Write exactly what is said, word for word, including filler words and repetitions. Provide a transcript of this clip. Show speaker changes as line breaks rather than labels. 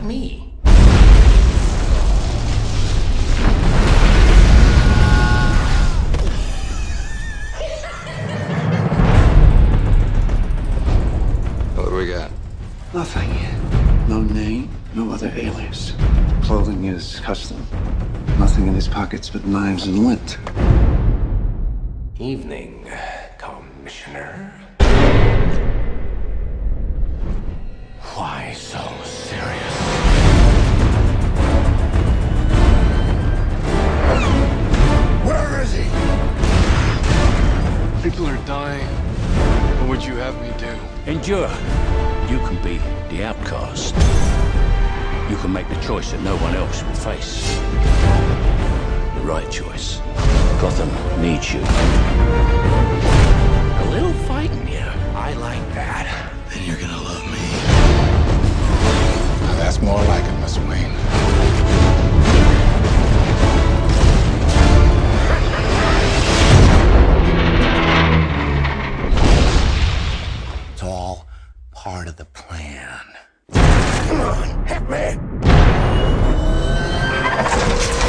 like me.
What do we got?
Nothing. No name, no other alias. Clothing is custom. Nothing in his pockets but knives and lint.
Evening, Commissioner. Why so serious? Where is he?
People are dying. What would you have me do?
Endure. You can be the outcast. You can make the choice that no one else will face. The right choice. Gotham needs you.
A little fighting here. I like that.
Then you're gonna love me.
Now that's more like it, Miss Wayne.
It's all part of the plan. Come on, hit me!